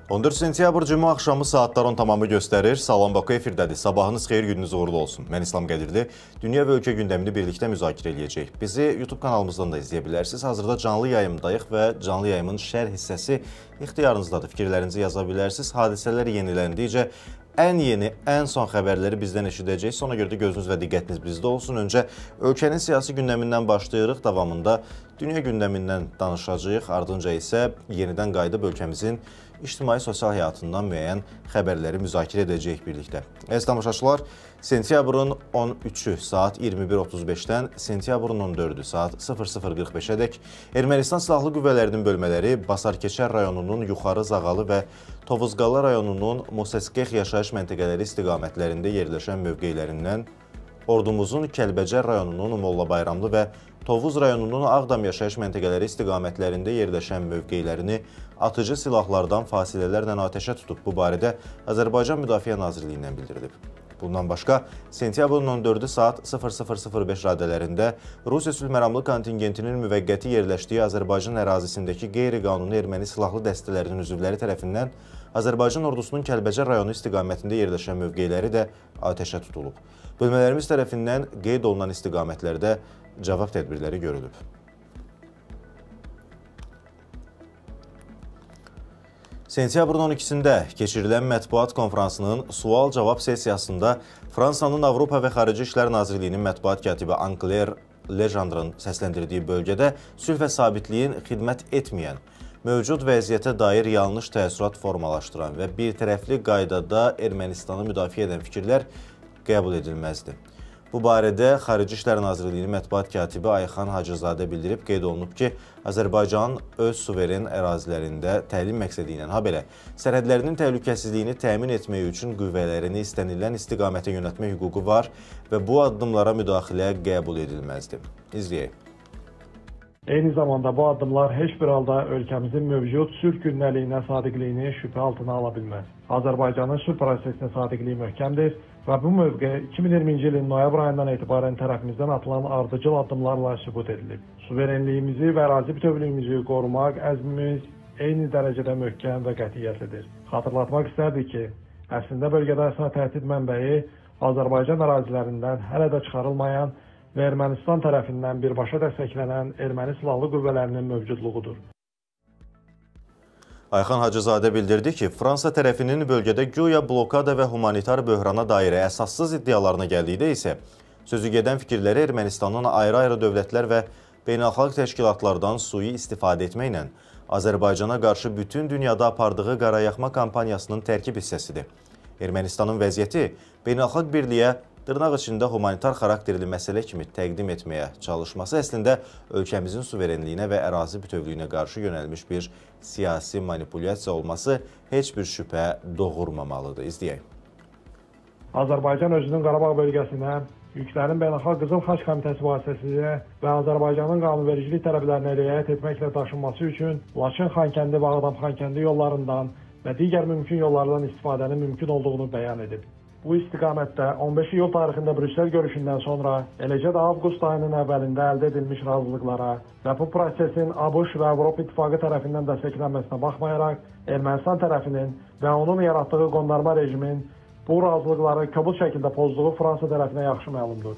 14 sentyabr cümə axşamı saatlar 10 tamamı göstərir. Salam Baku efirdədir. Sabahınız xeyir, gününüz uğurlu olsun. Mən İslam Qədirli. Dünya və ölkə gündəmini birlikdə müzakirə edəcəyik. Bizi YouTube kanalımızdan da izləyə bilərsiniz. Hazırda canlı yayımdayıq və canlı yayımın şərh hissəsi ixtiyarınızdadır. Fikirlərinizi yaza bilərsiniz. Hadisələr yeniləndikcə ən yeni, ən son xəbərləri bizdən eşidəcəyiz. Ona görə də gözünüz və diqqətiniz bizdə olsun. Öncə ölkənin siyasi gündəmindən başlayırıq. Davamında dünya gündəmindən danışacağıq. Ardınca isə yenidən qayıdıb ölkəmizin ictimai-sosial həyatından müəyyən xəbərləri müzakirə edəcəyik birlikdə. Əziz tamaşaçılar, sentyabrın 13-ü saat 21:35-dən sentyabrın 14-ü saat 00:45-ə dək Ermənistan Silahlı Qüvvələrinin bölmələri Basarkeçər rayonunun Yuxarı Zağalı və Tovuzqala rayonunun Moseskex yaşayış məntəqələri istiqamətlərində yerləşən mövqelərindən ordumuzun Kəlbəcər rayonunun Molla Bayramlı və Tovuz rayonunun Ağdam yaşayış məntəqələri istiqamətlərində yerləşən mövqelərini atıcı silahlardan fasilələrlə atəşə tutub. Bu barədə Azərbaycan Müdafiə Nazirliyindən bildirilib. Bundan başqa, sentyabrın 14-ü saat 00:05 radələrində Rusiya sülhməramlı kontingentinin müvəqqəti yerləşdiyi Azərbaycan ərazisindəki qeyri-qanuni erməni silahlı dəstələrinin üzvləri tərəfindən Azərbaycan ordusunun Kəlbəcər rayonu istiqamətində yerləşən mövqeləri də atəşə tutulub. Bölmələrimiz tərəfindən qeyd olunan istiqamətlərdə cavab tədbirləri görülüb. Sentyabrın 12-sində keçirilən mətbuat konfransının sual-cavab sessiyasında Fransanın Avropa və Xarici İşlər Nazirliyinin mətbuat katibi Anne-Claire Legendre-ın səsləndirdiyi bölgədə sülh və sabitliyin xidmət etməyən, mövcud vəziyyətə dair yanlış təəssürat formalaşdıran və birtərəfli qaydada Ermənistanı müdafiə edən fikirlər qəbul edilməzdir. Bu barədə Xarici İşlər Nazirliyinin mətbuat katibi Ayxan Hacızadə bildirib, qeyd olunub ki, Azərbaycan öz suveren ərazilərində təlim məqsədi ilə, habelə sərhədlərinin təhlükəsizliyini təmin etmək üçün qüvvələrini istənilən istiqamətə yönəltmə hüququ var və bu addımlara müdaxilə qəbul edilməzdir. İzləyək. Eyni zamanda bu addımlar heç bir halda ölkəmizin mövcud sülh gündəliyinə sadiqliyini şübhə altına ala bilməz. Azərbaycanın sülh prosesinə sadiqliyi möhkəmdir və bu mövqe 2020-ci ilin noyabr ayından etibarən tərəfimizdən atılan ardıcıl addımlarla sübut edilib. Suverenliyimizi və ərazi bütövlüyümüzü qorumaq əzmimiz eyni dərəcədə möhkəm və qətiyyətlidir. Xatırlatmaq istərdik ki, əslində bölgədə əsas təhdid mənbəyi Azərbaycan ərazilərindən hələ də çıxarılmayan və Ermənistan tərəfindən birbaşa dəstəklənən erməni silahlı qüvvələrinin mövcudluğudur. Ayxan Hacızadə bildirdi ki, Fransa tərəfinin bölgədə güya blokada və humanitar böhrana dair əsassız iddialarına gəldikdə isə sözü gedən fikirləri Ermənistanın ayrı-ayrı dövlətlər və beynəlxalq təşkilatlardan sui istifadə etməklə Azərbaycana qarşı bütün dünyada apardığı qarayaxma kampaniyasının tərkib hissəsidir. Ermənistanın vəziyyəti beynəlxalq birliyə dırnaq içində humanitar xarakterli məsələ kimi təqdim etməyə çalışması əslində ölkəmizin suverenliyinə və ərazi bütövlüyünə qarşı yönəlmiş bir siyasi manipulyasiya olması heç bir şübhə doğurmamalıdır. İzləyək. Azərbaycan özünün Qarabağ bölgəsinə, yüklərin Beynəlxalq Qızıl Xaç Komitəsi vasitəsilə və Azərbaycanın qanunvericilik tələblərinə riayət etməklə daşınması üçün Laçın, Xankəndi və Ağdam-Xankəndi yollarından və digər mümkün yollardan istifadənin mümkün olduğunu bəyan edib. Bu istiqamətdə 15 iyul tarixində Brüssel görüşündən sonra, eləcə də avqust ayının əvvəlində əldə edilmiş razılıqlara və bu prosesin ABŞ və Avropa İttifaqı tərəfindən dəstəklənməsinə baxmayaraq, Ermənistan tərəfinin və onun yaratdığı qondarma rejimin bu razılıqları kobud şəkildə pozduğu Fransa tərəfinə yaxşı məlumdur.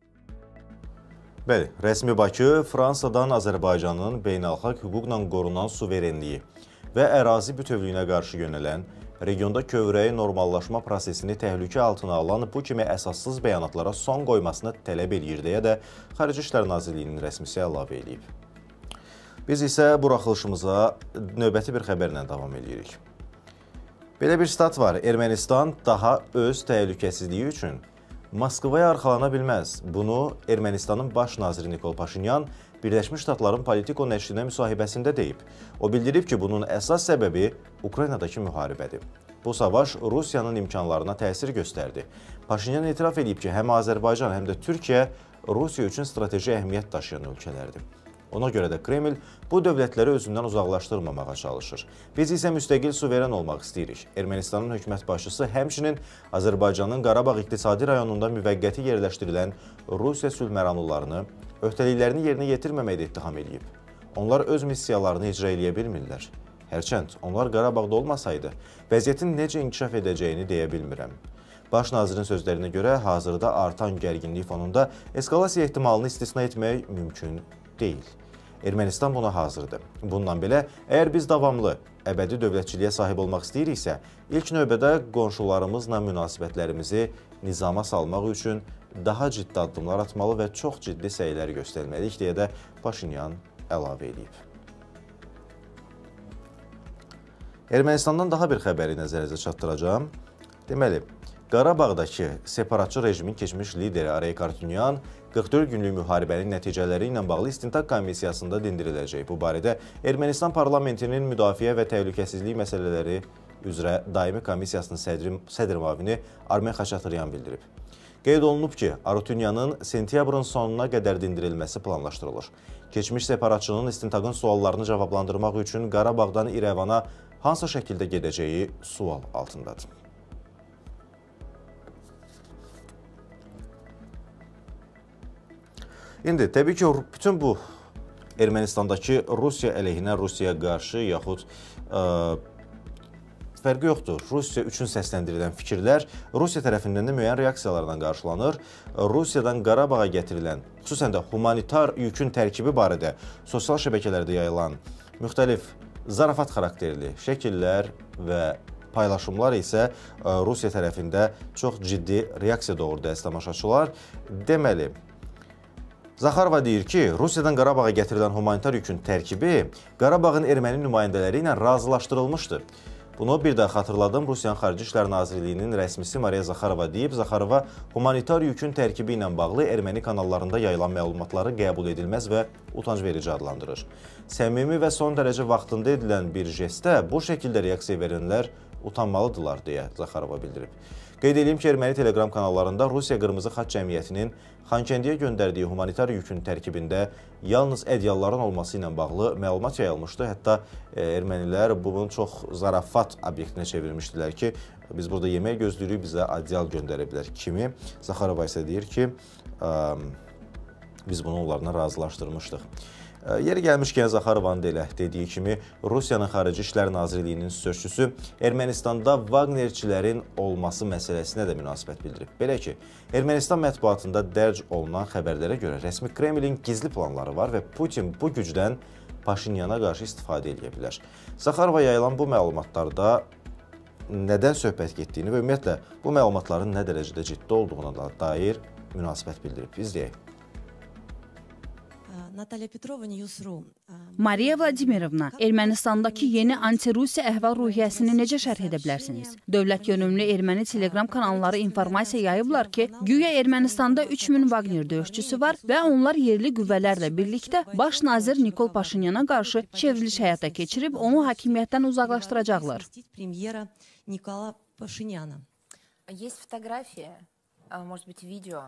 Bəli, rəsmi Bakı Fransadan Azərbaycanın beynəlxalq hüquqla qorunan suverenliyi və ərazi bütövlüyünə qarşı yönələn, regionda kövrəyi normallaşma prosesini təhlükə altına alan bu kimi əsassız bəyanatlara son qoymasını tələb edir deyə də Xarici İşlər Nazirliyinin rəsmisi əlavə edib. Biz isə buraxılışımıza növbəti bir xəbərlə davam edirik. Belə bir stat var, Ermənistan daha öz təhlükəsizliyi üçün Moskvaya arxalana bilməz. Bunu Ermənistanın baş naziri Nikol Paşinyan Birləşmiş Ştatların Politico nəşrinə müsahibəsində deyib. O bildirib ki, bunun əsas səbəbi Ukraynadakı müharibədir. Bu savaş Rusiyanın imkanlarına təsir göstərdi. Paşinyan etiraf edib ki, həm Azərbaycan, həm də Türkiyə Rusiya üçün strateji əhəmiyyət daşıyan ölkələrdir. Ona görə də Kreml bu dövlətləri özündən uzaqlaşdırmamağa çalışır. Biz isə müstəqil suveren olmaq istəyirik. Ermənistanın hökumət başçısı həmçinin Azərbaycanın Qarabağ iqtisadi rayonunda müvəqqəti yerləşdirilən Rusiya sülhməramlılarını öhdəliklərini yerinə yetirməməkdə ittiham edib. Onlar öz missiyalarını icra eləyə bilmirlər. Hərçənd onlar Qarabağda olmasaydı, vəziyyətin necə inkişaf edəcəyini deyə bilmirəm. Baş nazirin sözlərinə görə hazırda artan gərginlik fonunda eskalasiya ehtimalını istisna etmək mümkün deyil. Ermənistan buna hazırdır. Bundan belə, əgər biz davamlı, əbədi dövlətçiliyə sahib olmaq istəyiriksə, ilk növbədə qonşularımızla münasibətlərimizi nizama salmaq üçün daha ciddi addımlar atmalı və çox ciddi səylər göstərməliyik, deyə də Paşinyan əlavə edib. Ermənistandan daha bir xəbəri nəzərinizə çatdıracağım. Deməli, Qarabağdakı separatçı rejimin keçmiş lideri Arayik Artunyan 44 günlük müharibənin nəticələri ilə bağlı istintaq komissiyasında dindiriləcək. Bu barədə Ermənistan parlamentinin müdafiə və təhlükəsizlik məsələləri üzrə daimi komissiyasının sədr müavini Armen Xaçatryan bildirib. Qeyd olunub ki, Artunyanın sentyabrın sonuna qədər dindirilməsi planlaşdırılır. Keçmiş separatçının istintaqın suallarını cavablandırmaq üçün Qarabağdan İrəvana hansı şəkildə gedəcəyi sual altındadır. İndi, təbii ki, bütün bu Ermənistandakı Rusiya əleyhinə, Rusiyaya qarşı yaxud fərqi yoxdur. Rusiya üçün səsləndirilən fikirlər Rusiya tərəfindən də müəyyən reaksiyalarla qarşılanır. Rusiyadan Qarabağa gətirilən, xüsusən də humanitar yükün tərkibi barədə sosial şəbəkələrdə yayılan müxtəlif zarafat xarakterli şəkillər və paylaşımlar isə Rusiya tərəfində çox ciddi reaksiya doğurdu əziz tamaşaçılar. Deməli, Zaxarova deyir ki, Rusiyadan Qarabağa gətirilən humanitar yükün tərkibi Qarabağın erməni nümayəndələri ilə razılaşdırılmışdır. Bunu bir daha xatırladım. Rusiyanın Xarici İşlər Nazirliyinin rəsmisi Mariya Zaxarova deyib. Zaxarova humanitar yükün tərkibi ilə bağlı erməni kanallarında yayılan məlumatları qəbul edilməz və utanc verici adlandırır. Səmimi və son dərəcə vaxtında edilən bir jestə bu şəkildə reaksiya verənlər utanmalıdırlar, deyə Zaxarova bildirib. Qeyd edeyim ki, erməni telegram kanallarında Rusiya Qırmızı Xaç Cəmiyyətinin Xankəndiyə göndərdiyi humanitar yükün tərkibində yalnız ədyalların olması ilə bağlı məlumat yayılmışdı. Hətta ermənilər bunun çox zarafat obyektinə çevirmişdilər ki, biz burada yemək gözləyirik, bizə adyal göndərə bilər kimi. Zaxarova isə deyir ki, biz bunu onlarla razılaşdırmışdıq. Yeri gəlmişkən Zaxarovanın da elə dediyi kimi, Rusiyanın Xarici İşlər Nazirliyinin sözçüsü Ermənistanda Vagnerçilərin olması məsələsinə də münasibət bildirib. Belə ki, Ermənistan mətbuatında dərc olunan xəbərlərə görə rəsmi Kremlin gizli planları var və Putin bu gücdən Paşinyana qarşı istifadə edə bilər. Zaxarova yayılan bu məlumatlarda nədən söhbət getdiyini və ümumiyyətlə bu məlumatların nə dərəcədə ciddi olduğuna dair münasibət bildirib. İzləyək. Mariya Vladimirovna, Ermənistandakı yeni anti-Rusiya əhval-ruhiyyəsini necə şərh edə bilərsiniz? Dövlət yönümlü erməni telegram kanalları informasiya yayıblar ki, güya Ermənistanda 3000 Vagner döyüşçüsü var və onlar yerli qüvvələrlə birlikdə baş nazir Nikol Paşinyana qarşı çevriliş həyata keçirib, onu hakimiyyətdən uzaqlaşdıracaqlar. Есть фотография, может быть, видео.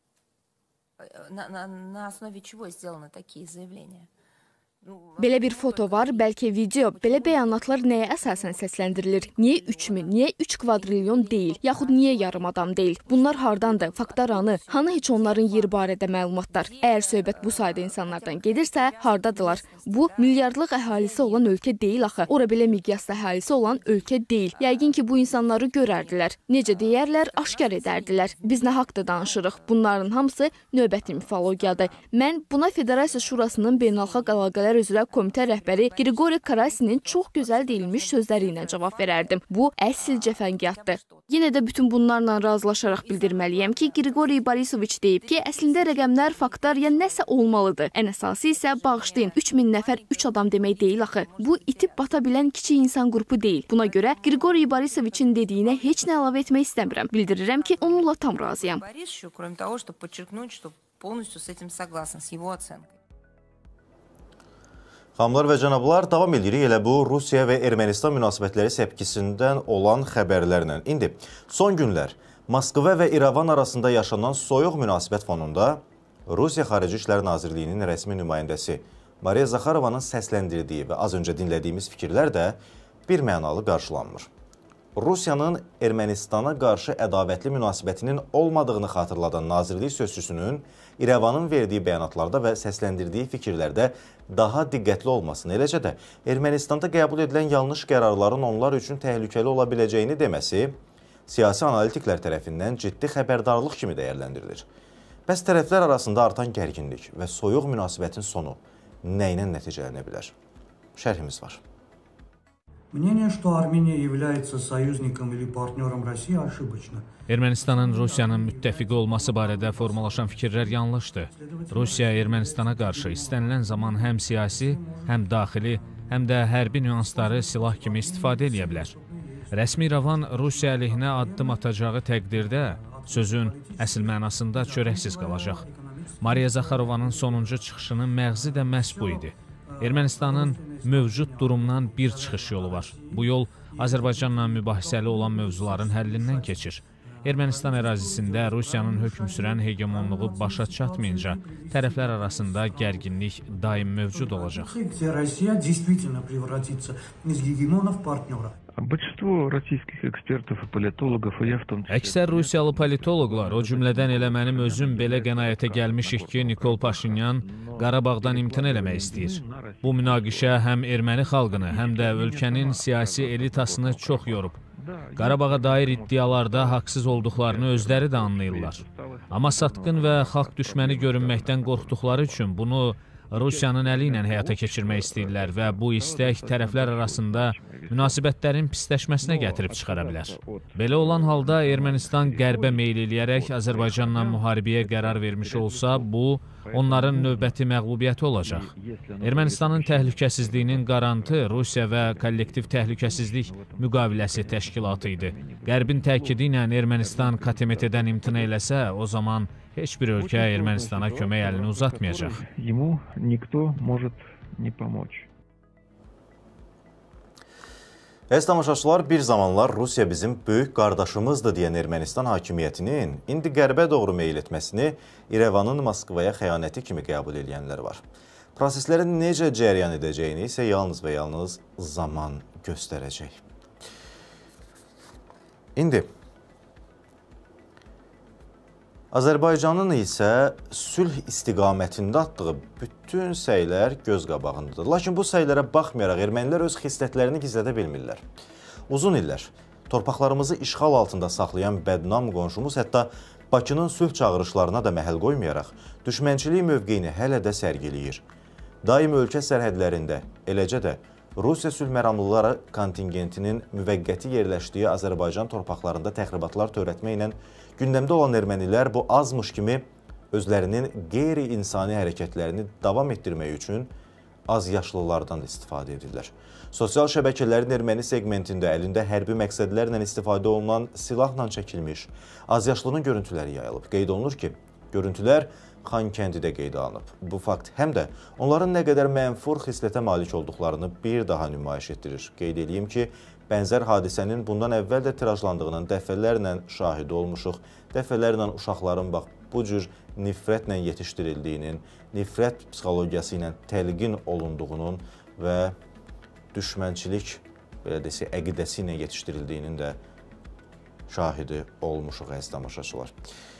На основе чего сделаны такие заявления? Belə bir foto var, bəlkə video. Belə bəyanatlar nəyə əsasən səsləndirilir? Niyə 3000, niyə 3 kvadrilyon deyil? Yaxud niyə yarım adam deyil? Bunlar hardandır? Faktlar hanı? Hanı heç onların yeri barədə məlumatlar? Əgər söhbət bu sayda insanlardan gedirsə, hardadılar? Bu, milyardlıq əhalisi olan ölkə deyil axı. Ora belə miqyasda əhalisi olan ölkə deyil. Yəqin ki, bu insanları görərdilər. Necə deyərlər, aşkar edərdilər. Biz nə haqda danışırıq? Bunların hamısı növbəti mifologiyadır. Mən buna Federasiya Şurasının beynəlxalq əlaqələr üzrə komitə rəhbəri Qriqori Karasinin çox gözəl deyilmiş sözləri ilə cavab verərdim. Bu, əsl cəfəngiyatdır. Yenə də bütün bunlarla razılaşaraq bildirməliyəm ki, Qriqori Borisoviç deyib ki, əslində rəqəmlər, faktlar ya nəsə olmalıdır. Ən əsası isə bağışlayın, 3000 nəfər 3 adam demək deyil axı. Bu, itib bata bilən kiçik insan qrupu deyil. Buna görə Qriqori Borisoviçin dediyinə heç nə əlavə etmək istəmirəm. Bildirirəm ki, onunla tam razıyam. Xanımlar və cənablar, davam edirik elə bu Rusiya və Ermənistan münasibətləri səpkisindən olan xəbərlərlə. İndi, son günlər Moskva və İrəvan arasında yaşanan soyuq münasibət fonunda Rusiya Xarici İşlər Nazirliyinin rəsmi nümayəndəsi Mariya Zaxarovanın səsləndirdiyi və az öncə dinlədiyimiz fikirlər də bir mənalı qarşılanmır. Rusiyanın Ermənistana qarşı ədavətli münasibətinin olmadığını xatırladan Nazirlik sözçüsünün İrəvanın verdiyi bəyanatlarda və səsləndirdiyi fikirlərdə daha diqqətli olmasını, eləcə də Ermənistanda qəbul edilən yanlış qərarların onlar üçün təhlükəli ola biləcəyini deməsi siyasi analitiklər tərəfindən ciddi xəbərdarlıq kimi dəyərləndirilir. Bəs tərəflər arasında artan gərginlik və soyuq münasibətin sonu nə ilə nəticələnə bilər? Şərhimiz var. Мнение, что Армения является союзником или партнером России, ошибочно. Ermənistanın Rusiyanın müttəfiqi olması barədə formalaşan fikirlər yanlışdır. Rusiya Ermənistana qarşı istənilən zaman həm siyasi, həm daxili, həm də hərbi nüansları silah kimi istifadə edə bilər. Rəsmi İrəvan Rusiya əleyhinə addım atacağı təqdirdə sözün əsl mənasında çörəksiz qalacaq. Mariya Zaxarovanın sonuncu çıxışının məğzi də məhz bu idi. Ermənistanın mövcud durumdan bir çıxış yolu var. Bu yol Azərbaycanla mübahisəli olan mövzuların həllindən keçir. Ermənistan ərazisində Rusiyanın hökm sürən hegemonluğu başa çatmayınca tərəflər arasında gərginlik daim mövcud olacaq. Əksər Rusiyalı politoloqlar, o cümlədən elə mənim özüm belə qənaətə gəlmişik ki, Nikol Paşinyan Qarabağdan imtina eləmək istəyir. Bu münaqişə həm erməni xalqını, həm də ölkənin siyasi elitasını çox yorub. Qarabağa dair iddialarda haqsız olduqlarını özləri də anlayırlar. Amma satqın və xalq düşməni görünməkdən qorxduqları üçün bunu Rusiyanın əli ilə həyata keçirmək istəyirlər və bu istək tərəflər arasında münasibətlərin pisləşməsinə gətirib çıxara bilər. Belə olan halda Ermənistan qərbə meyl eləyərək Azərbaycanla müharibəyə qərar vermiş olsa, bu onların növbəti məğlubiyyəti olacaq. Ermənistanın təhlükəsizliyinin qarantı Rusiya və kollektiv təhlükəsizlik müqaviləsi təşkilatı idi. Qərbin təkidi ilə Ermənistan KMTT-dən imtina eləsə, o zaman heç bir ölkə Ermənistana kömək əlini uzatmayacaq. Əziz tamaşaçılar, bir zamanlar Rusiya bizim böyük qardaşımızdır deyən Ermənistan hakimiyyətinin indi qərbə doğru meyil etməsini İrəvanın Moskvaya xəyanəti kimi qəbul edənlər var. Proseslərin necə cəryan edəcəyini isə yalnız və yalnız zaman göstərəcək. İndi Azərbaycanın isə sülh istiqamətində atdığı bütün səylər göz qabağındadır. Lakin bu səylərə baxmayaraq ermənilər öz xislətlərini gizlədə bilmirlər. Uzun illər torpaqlarımızı işğal altında saxlayan bədnam qonşumuz hətta Bakının sülh çağırışlarına da məhəl qoymayaraq düşmənçilik mövqeyini hələ də sərgiləyir. Daim ölkə sərhədlərində, eləcə də Rusiya sülh məramlıları kontingentinin müvəqqəti yerləşdiyi Azərbaycan torpaqlarında təxribatlar törətməklə gündəmdə olan ermənilər bu azmış kimi özlərinin qeyri-insani hərəkətlərini davam etdirmək üçün azyaşlılardan istifadə edirlər. Sosial şəbəkələrin erməni segmentində əlində hərbi məqsədlərlə istifadə olunan silahla çəkilmiş azyaşlının görüntüləri yayılıb. Qeyd olunur ki, görüntülər Xankəndidə qeydə alınıb. Bu fakt həm də onların nə qədər mənfur xislətə malik olduqlarını bir daha nümayiş etdirir. Qeyd edeyim ki, bənzər hadisənin bundan əvvəl də tirajlandığının dəfələrlə şahidi olmuşuq. Dəfələrlə uşaqların bu cür nifrətlə yetişdirildiyinin, nifrət psixologiyası ilə təlqin olunduğunun və düşmənçilik əqidəsi ilə yetişdirildiyinin də şahidi olmuşuq, əziz tamaşaçılar.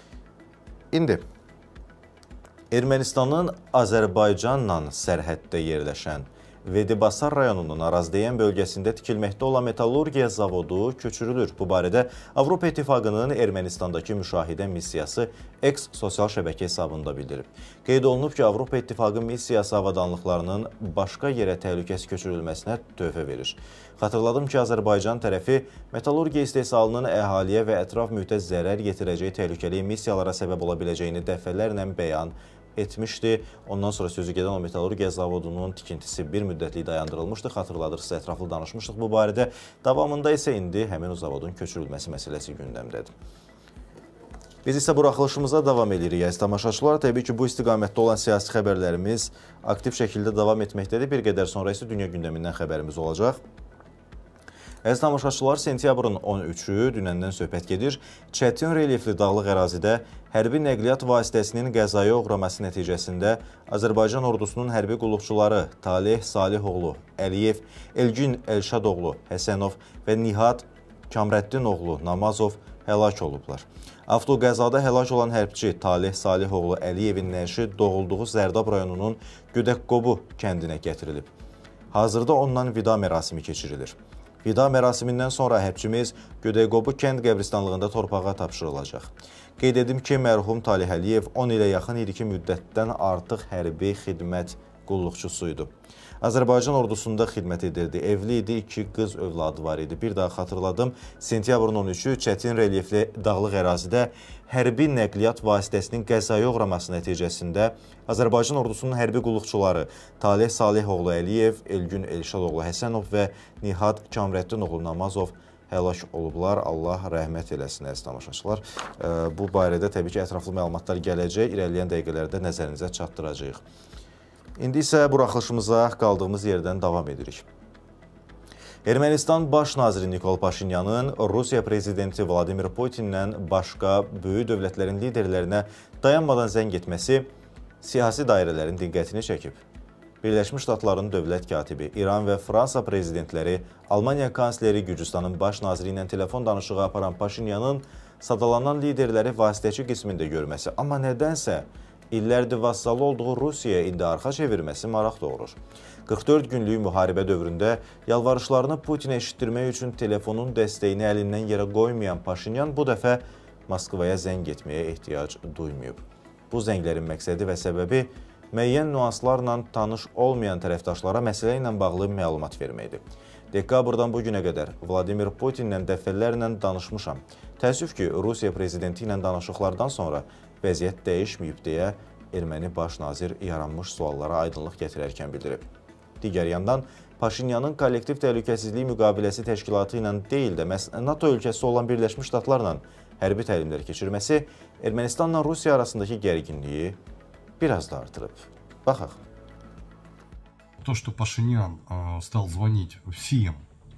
İndi Ermənistanın Azərbaycanla sərhəddə yerləşən Vedibasar rayonunun Arazdeyan bölgəsində tikilməkdə olan metallurgiya zavodu köçürülür. Bu barədə Avropa İttifaqının Ermənistandakı müşahidə missiyası X sosial şəbəkə hesabında bildirib. Qeyd olunub ki, Avropa İttifaqı missiyası avadanlıqlarının başqa yerə təhlükəsiz köçürülməsinə töhfə verir. Xatırladım ki, Azərbaycan tərəfi metallurgiya istehsalının əhaliyə və ətraf mühitə zərər yetirəcəyi təhlükəli missiyalara səbəb ola biləcəyini dəfələrlə bəyan etmişdi. Ondan sonra sözü gedən o metallurgiya zavodunun tikintisi bir müddətlik dayandırılmışdı. Xatırladırsa, ətraflı danışmışdıq bu barədə. Davamında isə indi həmin o zavodun köçürülməsi məsələsi gündəmdədir. Biz isə buraxılışımıza davam edirik, əziz tamaşaçılar. Təbii ki, bu istiqamətdə olan siyasi xəbərlərimiz aktiv şəkildə davam etməkdədir. Bir qədər sonra isə dünya gündəmindən xəbərimiz olacaq. Əziz tamaşaçılar, sentyabrın 13-ü dünəndən söhbət gedir. Çətin relyefli dağlıq ərazidə hərbi nəqliyyat vasitəsinin qəzaya uğraması nəticəsində Azərbaycan ordusunun hərbi qulluqçuları Talih Salihoğlu, Əliyev, Elgin Elşadoğlu, Həsənov və Nihat Kamrəddin oğlu Namazov həlak olublar. Avtoqəzada həlak olan hərbçi Taleh Salihoğlu Əliyevin nəşi doğulduğu Zərdab rayonunun Güdəqqobu kəndinə gətirilib. Hazırda ondan vida mərasimi keçirilir. Vida mərasimindən sonra hərbçimiz Güdəqqobu kənd qəbristanlığında torpağa tapşırılacaq. Qeyd edim ki, mərhum Taleh Əliyev 10 ilə yaxın ilki müddətdən artıq hərbi xidmət qulluqçusuydu. Azərbaycan ordusunda xidmət edirdi. Evli idi, 2 qız övladı var idi. Bir daha xatırladım, sentyabrın 13-ü çətin relyefli dağlıq ərazidə hərbi nəqliyyat vasitəsinin qəzaya uğraması nəticəsində Azərbaycan ordusunun hərbi qulluqçuları Taleh Salihoğlu Əliyev, Elgün Elşadoğlu Həsənov və Nihad Kamrəddinoğlu Namazov həlak olublar. Allah rəhmət eləsin, əziz tamaşaçılar. Bu barədə təbii ki, ətraflı məlumatlar gələcək, irəliləyən dəqiqələrdə nəzərinizə çatdıracağıq. İndi isə buraxılışımıza qaldığımız yerdən davam edirik. Ermənistan Baş naziri Nikol Paşinyanın Rusiya prezidenti Vladimir Putinlə başqa böyük dövlətlərin liderlərinə dayanmadan zəng etməsi siyasi dairələrin diqqətini çəkib. Birləşmiş Ştatların dövlət katibi, İran və Fransa prezidentləri, Almaniya kansleri Gürcüstanın baş naziri ilə telefon danışığı aparan Paşinyanın sadalanan liderləri vasitəçi qismində görməsi, amma nədənsə illərdir vassalı olduğu Rusiyaya indi arxa çevirməsi maraq doğurur. 44 günlük müharibə dövründə yalvarışlarını Putinə eşitdirmək üçün telefonun dəstəyini əlindən yerə qoymayan Paşinyan bu dəfə Moskvaya zəng etməyə ehtiyac duymayıb. Bu zənglərin məqsədi və səbəbi müəyyən nüanslarla tanış olmayan tərəfdaşlara məsələ ilə bağlı məlumat verməkdir. Dekabrdan bu günə qədər Vladimir Putinlə dəfələrlə danışmışam. Təəssüf ki, Rusiya prezidenti ilə danışıqlardan sonra vəziyyət dəyişməyib deyə erməni baş nazir yaranmış suallara aydınlıq gətirərkən bildirib. Digər yandan, Paşinyanın kollektiv təhlükəsizlik müqaviləsi təşkilatı ilə deyil də məhz NATO ölkəsi olan Birləşmiş Ştatlarla hərbi təlimlər keçirməsi Ermənistanla Rusiya arasındakı gərginliyi biraz da artırıb. Baxaq. То, что Пашинян стал звонить всем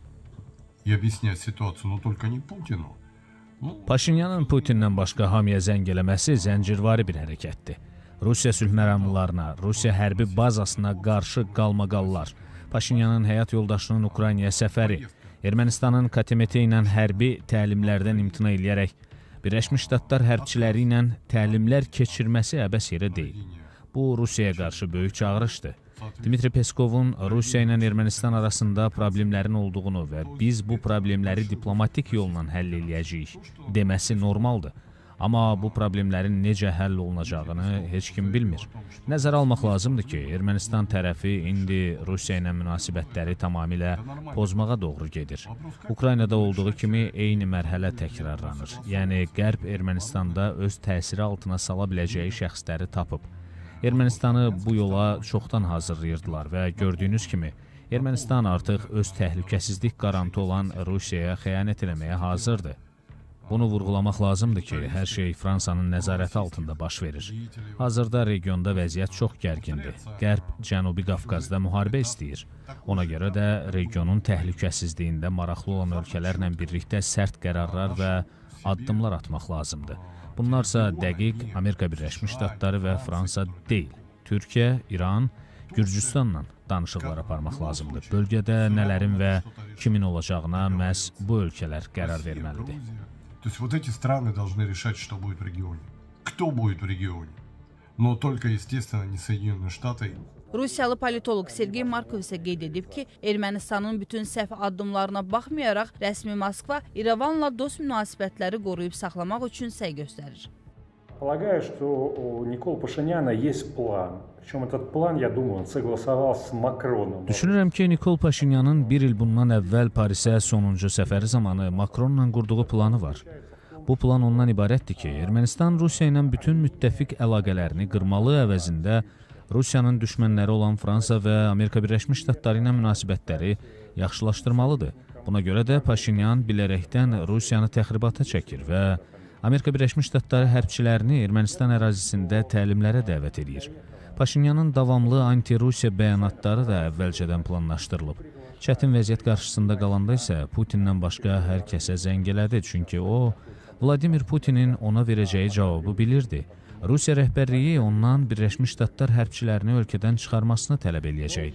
и объяснять ситуацию, но только не Путину. Paşinyanın Putinlə başqa hamıya zəng eləməsi zəncirvari bir hərəkətdir. Rusiya sülh məramlarına, Rusiya hərbi bazasına qarşı qalmaqallar, Paşinyanın həyat yoldaşının Ukraynaya səfəri, Ermənistanın KTMT ilə hərbi təlimlərdən imtina eləyərək Birləşmiş Ştatlar hərbçiləri ilə təlimlər keçirməsi əbəs yerə deyil. Bu, Rusiyaya qarşı böyük çağırışdır. Dmitri Peskovun Rusiya ilə Ermənistan arasında problemlərin olduğunu və biz bu problemləri diplomatik yolla həll eləyəcəyik deməsi normaldır. Amma bu problemlərin necə həll olunacağını heç kim bilmir. Nəzərə almaq lazımdır ki, Ermənistan tərəfi indi Rusiya ilə münasibətləri tamamilə pozmağa doğru gedir. Ukraynada olduğu kimi eyni mərhələ təkrarlanır. Yəni, Qərb Ermənistanda öz təsiri altına sala biləcəyi şəxsləri tapıb. Ermənistanı bu yola çoxdan hazırlayırdılar və gördüyünüz kimi, Ermənistan artıq öz təhlükəsizlik qarantı olan Rusiyaya xəyanət eləməyə hazırdır. Bunu vurğulamaq lazımdır ki, hər şey Fransanın nəzarəti altında baş verir. Hazırda regionda vəziyyət çox gərgindir. Qərb Cənubi Qafqazda müharibə istəyir. Ona görə də regionun təhlükəsizliyində maraqlı olan ölkələrlə birlikdə sərt qərarlar və addımlar atmaq lazımdır. Bunlarsa dəqiq Amerika Birləşmiş Ştatları və Fransa deyil. Türkiyə, İran, Gürcüstanla danışıqlar aparmaq lazımdır. Bölgədə nələrin və kimin olacağına məhz bu ölkələr qərar verməlidir. То есть вот эти страны должны решать, что будет в регионе. Кто будет в регионе? Но только, естественно, не Соединенные Штаты. Rusiyalı politoloq Sergey Markov isə qeyd edib ki, Ermənistanın bütün səhv addımlarına baxmayaraq rəsmi Moskva İrəvanla dost münasibətləri qoruyub saxlamaq üçün səy göstərir. Полагаю, что у Никола Пашиняна есть план. Причем этот план, я думаю, он согласовал с Макроном. Düşünürəm ki, Nikol Paşinyanın bir il bundan əvvəl Parisə sonuncu səfəri zamanı Makronla qurduğu planı var. Bu plan ondan ibarətdir ki, Ermənistan Rusiya ilə bütün müttəfiq əlaqələrini qırmalı əvəzində Rusiyanın düşmənləri olan Fransa və Amerika Birləşmiş Ştatları ilə münasibətləri yaxşılaşdırmalıdır. Buna görə də Paşinyan bilərəkdən Rusiyanı təxribata çəkir və Amerika Birləşmiş Ştatları hərbçilərini Ermənistan ərazisində təlimlərə dəvət edir. Paşinyanın davamlı anti-Rusiya bəyanatları da əvvəlcədən planlaşdırılıb. Çətin vəziyyət qarşısında qalanda isə Putinlə başqa hər kəsə zəng elədi, çünki o, Vladimir Putinin ona verəcəyi cavabı bilirdi. Rusiya rəhbərliyi ondan Birləşmiş Ştatlar hərbçilərini ölkədən çıxarmasını tələb eləyəcəkdi.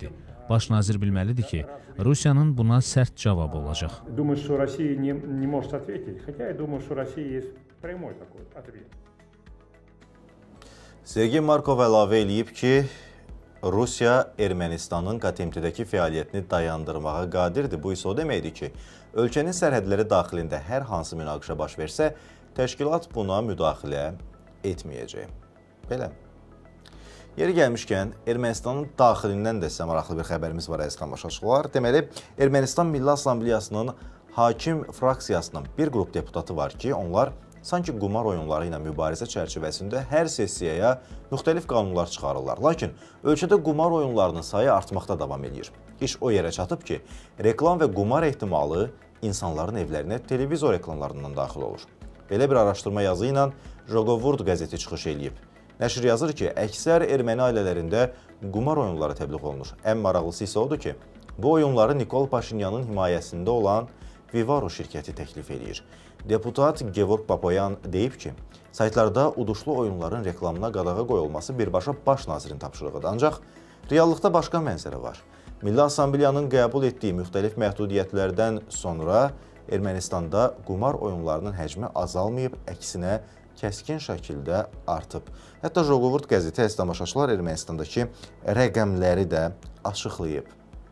Baş nazir bilməlidir ki, Rusiyanın buna sərt cavabı olacaq. Думаю, что Россия не может ответить, хотя я думаю, что Россия есть прямой такой ответ. Sergey Markov əlavə eləyib ki, Rusiya Ermənistanın KMTT-dəki fəaliyyətini dayandırmağa qadirdir. Bu isə o deməkdir ki, ölkənin sərhədləri daxilində hər hansı münaqişə baş versə, təşkilat buna müdaxilə etməyəcək. Belə. Yeri gəlmişkən, Ermənistanın daxilindən də sizə maraqlı bir xəbərimiz var, əziz tamaşaçılar. Deməli, Ermənistan Milli Assambleyasının hakim fraksiyasının bir qrup deputatı var ki, onlar sanki qumar oyunları ilə mübarizə çərçivəsində hər sessiyaya müxtəlif qanunlar çıxarırlar. Lakin ölkədə qumar oyunlarının sayı artmaqda davam edir. İş o yerə çatıb ki, reklam və qumar ehtimalı insanların evlərinə televizor ekranlarından daxil olur. Belə bir araşdırma yazı ilə Jogovurd qəzeti çıxış edib. Nəşr yazır ki, əksər erməni ailələrində qumar oyunları təbliğ olunur. Ən maraqlısı isə odur ki, bu oyunları Nikol Paşinyanın himayəsində olan Vivaro şirkəti təklif edir. Deputat Gevorg Papoyan deyib ki, saytlarda uduşlu oyunların reklamına qadağa qoyulması birbaşa baş nazirin tapşırığıdır. Ancaq reallıqda başqa mənzərə var. Milli Assambleyanın qəbul etdiyi müxtəlif məhdudiyyətlərdən sonra Ermənistanda qumar oyunlarının həcmi azalmayıb, əksinə kəskin şəkildə artıb. Hətta Jogovurd qəzeti əziz tamaşaçılar Ermənistandakı rəqəmləri də açıqlayıb.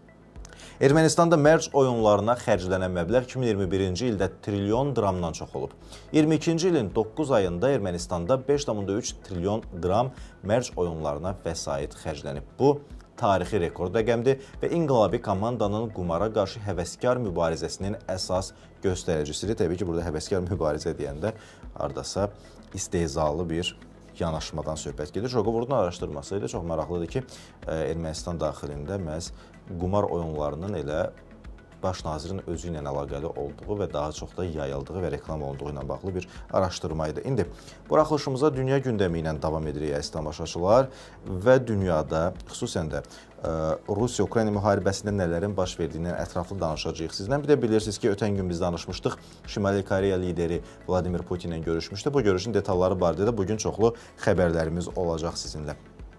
Ermənistanda mərc oyunlarına xərclənən məbləğ 2021-ci ildə trilyon dramdan çox olub. 22-ci ilin 9 ayında Ermənistanda 5,3 trilyon dram mərc oyunlarına vəsait xərclənib. Bu, tarixi rekord rəqəmdir və inqilabi komandanın qumara qarşı həvəskar mübarizəsinin əsas göstəricisidir. Təbii ki, burada həvəskar mübarizə deyəndə hardasa istehzalı bir yanaşmadan söhbət gedir. Jogovurdun araşdırması ilə çox maraqlıdır ki, Ermənistan daxilində məhz qumar oyunlarının elə baş nazirin özü ilə əlaqəli olduğu və daha çox da yayıldığı və reklam olunduğu ilə bağlı bir araşdırma idi. İndi buraxılışımıza dünya gündəmi ilə davam edirik, əziz tamaşaçılar və dünyada, xüsusən də Rusiya-Ukrayna müharibəsində nələrin baş verdiyindən ətraflı danışacağıq sizlə. Bir də bilirsiniz ki, ötən gün biz danışmışdıq, Şimali Koreya lideri Vladimir Putin ilə görüşmüşdü. Bu görüşün detalları barədə də bugün çoxlu xəbərlərimiz olacaq sizinlə.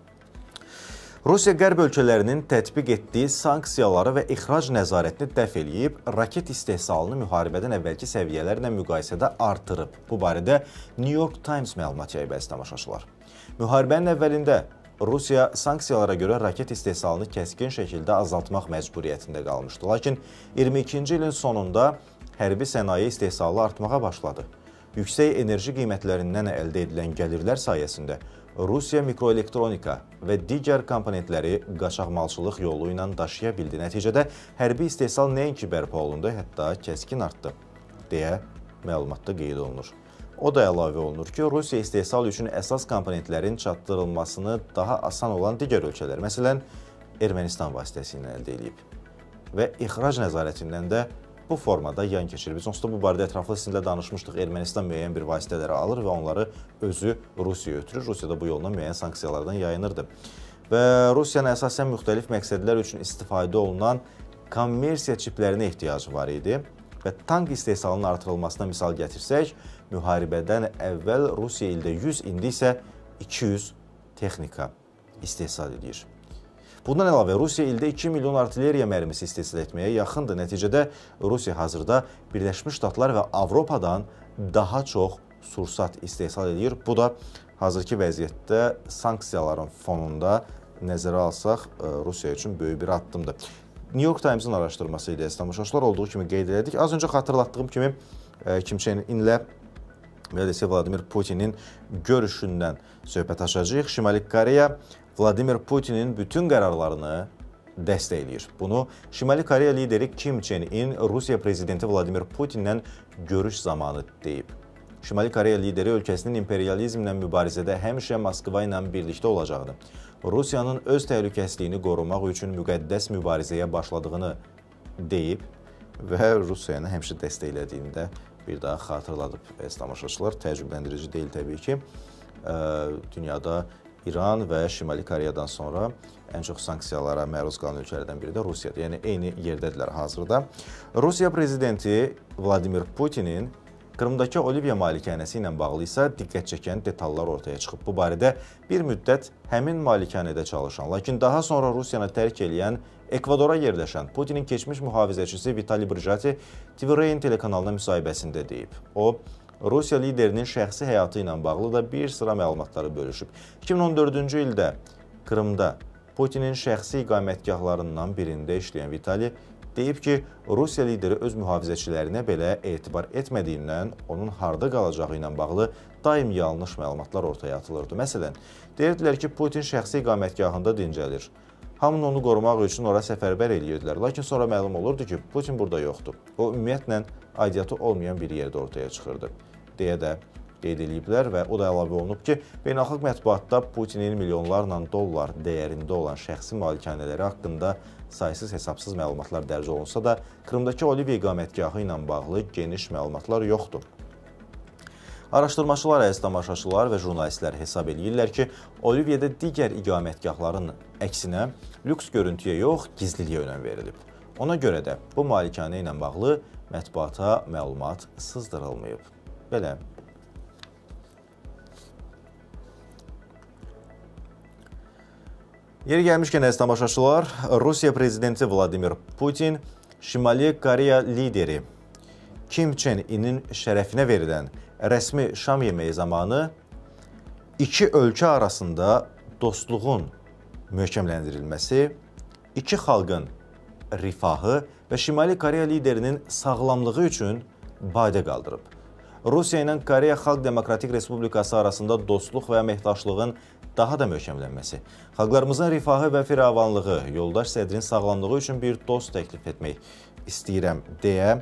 Rusiya qərb ölkələrinin tətbiq etdiyi sanksiyaları və ixrac nəzarətini dəf eləyib, raket istehsalını müharibədən əvvəlki səviyyələrlə müqayisədə artırıb. Bu barədə New York Times məlumat yayıb, əziz tamaşaçılar. Müharibənin əvvəlində Rusiya sanksiyalara görə raket istehsalını kəskin şəkildə azaltmaq məcburiyyətində qalmışdı. Lakin 22-ci ilin sonunda hərbi sənaye istehsalı artmağa başladı. Yüksək enerji qiymətlərindən əldə edilən gəlirlər sayəsində Rusiya mikroelektronika və digər komponentləri qaçaqmalçılıq yolu ilə daşıya bildi. Nəticədə hərbi istehsal nəinki bərpa olundu, hətta kəskin artdı, deyə məlumatda qeyd olunur. O da əlavə olunur ki, Rusiya istehsal üçün əsas komponentlərin çatdırılmasını daha asan olan digər ölkələr, məsələn, Ermənistan vasitəsilə əldə edib və ixrac nəzarətindən də bu formada yan keçirir. Biz onsuz da bu barədə ətraflı sizinlə danışmışdıq. Ermənistan müəyyən bir vasitələri alır və onları özü Rusiyaya ötürür. Rusiya da bu yolla müəyyən sanksiyalardan yayınırdı. Və Rusiyanın əsasən müxtəlif məqsədlər üçün istifadə olunan kommersiya çiplərinə ehtiyacı var idi. Və tank istehsalının artırılmasına misal gətirsək, müharibədən əvvəl Rusiya ildə 100, indi isə 200 texnika istehsal edir. Bundan əlavə, Rusiya ildə 2 milyon artilleriya mərmisi istehsal etməyə yaxındır. Nəticədə Rusiya hazırda Birləşmiş Ştatlar və Avropadan daha çox sursat istehsal edir. Bu da hazırki vəziyyətdə sanksiyaların fonunda nəzərə alsaq, Rusiya üçün böyük bir addımdır. New York Times-ın araşdırması ilə tamaşaçılar olduğu kimi qeyd elədik. Az öncə xatırlatdığım kimi Kim Çen İnlə Vladimir Putinin görüşündən söhbət açacağıq. Şimali Koreya Vladimir Putinin bütün qərarlarını dəstəkləyir. Bunu Şimali Koreya lideri Kim Çen In Rusiya prezidenti Vladimir Putinlə görüş zamanı deyib. Şimali Koreya lideri ölkəsinin imperializmlə mübarizədə həmişə Moskva ilə birlikdə olacağını, Rusiyanın öz təhlükəsizliyini qorumaq üçün müqəddəs mübarizəyə başladığını deyib və Rusiyanı həmişə dəstəklədiyini də bir daha xatırladıb. Tamaşaçılar təəccübləndirici deyil təbii ki. Dünyada İran və Şimali Koreyadan sonra ən çox sanksiyalara məruz qalan ölkələrdən biri də Rusiyadır. Yəni, eyni yerdədirlər hazırda. Rusiya prezidenti Vladimir Putinin Krımdakı Olivya malikanəsi ilə bağlı isə diqqət çəkən detallar ortaya çıxıb. Bu barədə bir müddət həmin malikanədə çalışan, lakin daha sonra Rusiyanı tərk eləyən Ekvadora yerləşən Putinin keçmiş mühafizəçisi Vitali Brijati TV-Rain telekanalına müsahibəsində deyib. O, Rusiya liderinin şəxsi həyatı ilə bağlı da bir sıra məlumatları bölüşüb. 2014-cü ildə Krımda Putinin şəxsi iqamətgahlarından birində işləyən Vitali deyib ki, Rusiya lideri öz mühafizəçilərinə belə etibar etmədiyindən onun harda qalacağı ilə bağlı daim yanlış məlumatlar ortaya atılırdı. Məsələn, deyirdilər ki, Putin şəxsi iqamətgahında dincəlir. Hamının onu qorumaq üçün ora səfərbər edirdilər. Lakin sonra məlum olurdu ki, Putin burada yoxdur. O, ümumiyyətlə, aidiyyatı olmayan bir yerdə ortaya çıxırdı, deyə də qeyd ediblər və o da əlavə olunub ki, beynəlxalq mətbuatda Putinin milyonlarla dollar dəyərində olan şəxsi malikanələri haqqında saysız hesabsız məlumatlar dərc olunsa da, Krımdakı Oliviya iqamətgahı ilə bağlı geniş məlumatlar yoxdur. Araşdırmaçılar, əziz tamaşaçılar və jurnalistlər hesab edirlər ki, Oliviyada digər iqamətgahların əksinə lüks görüntüyə yox, gizliliyə önəm verilib. Ona görə də bu malikanə ilə bağlı mətbuata məlumat sızdırılmayıb. Belə. Yeri gəlmişkən, əziz tamaşaçılar, Rusiya prezidenti Vladimir Putin Şimali Koreya lideri Kim Chen İnin şərəfinə verilən rəsmi şam yeməyi zamanı iki ölkə arasında dostluğun möhkəmləndirilməsi, iki xalqın rifahı və Şimali Koreya liderinin sağlamlığı üçün badə qaldırıb. Rusiya ilə Koreya Xalq Demokratik Respublikası arasında dostluq və əməkdaşlığın daha da möhkəmlənməsi, xalqlarımızın rifahı və firavanlığı, yoldaş sədrin sağlamlığı üçün bir tost təklif etmək istəyirəm deyə,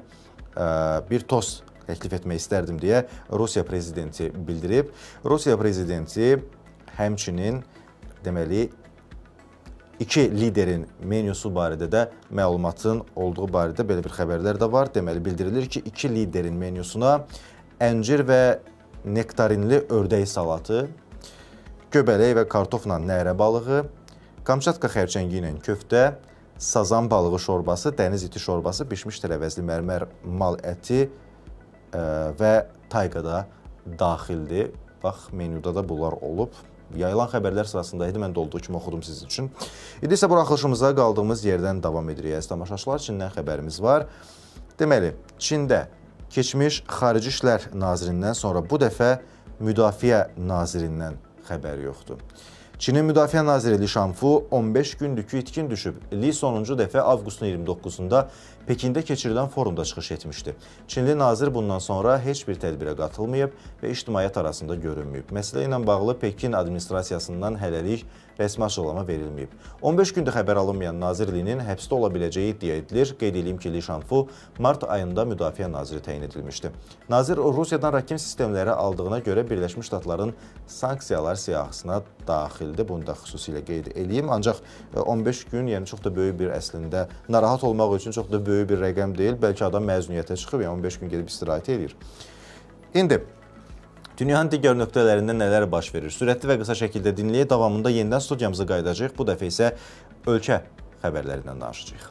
istərdim deyə Rusiya prezidenti bildirib. Rusiya prezidenti həmçinin deməli iki liderin menyusu barədə də məlumatın olduğu barədə belə bir xəbərlər də var. Deməli bildirilir ki, iki liderin menyusuna əncir və nektarinli ördək salatı, göbələk və kartofla nərə balığı, Kamçatka xərçəngi ilə köftə, sazan balığı şorbası, dəniz iti şorbası, bişmiş tərəvəzli mərmər mal əti və tayqada daxildir. Bax, menyuda da bunlar olub. Yayılan xəbərlər sırasında idi, mən də olduğu kimi oxudum sizin üçün. İndi isə buraxılışımıza qaldığımız yerdən davam edirik. Əziz tamaşaçılar, Çindən xəbərimiz var. Deməli, Çində keçmiş Xarici İşlər Nazirindən sonra bu dəfə Müdafiə Nazirindən xəbər yoxdur. Çinin Müdafiə Naziri Li Şanfu 15 gündür ki, itkin düşüb. Li sonuncu dəfə avqustun 29-da Pekində keçirilən forumda çıxış etmişdi. Çinli nazir bundan sonra heç bir tədbirə qatılmayıb və ictimaiyyət arasında görünməyib. Məsələ ilə bağlı Pekin administrasiyasından hələlik rəsmi açıqlama verilməyib. 15 gündə xəbər alınmayan Nazir Linin həbsdə ola biləcəyi iddia edilir. Qeyd edeyim ki, Li Şanfu mart ayında Müdafiə Naziri təyin edilmişdi. Nazir Rusiyadan raket sistemləri aldığına görə Birləşmiş Ştatların sanksiyalar siyahısına daxildir. Bunu da xüsusilə qeyd edeyim. Ancaq 15 gün, yəni çox da böyük bir əslində narahat olmaq üçün çox da böyük bir rəqəm deyil. Bəlkə adam məzuniyyətə çıxıb, yəni 15 gün gedib istirahət edir. İndi dünyanın digər nöqtələrində nələr baş verir? Sürətli və qısa şəkildə dinləyək. Davamında yenidən studiyamıza qayıdacağıq. Bu dəfə isə ölkə xəbərlərindən danışacağıq.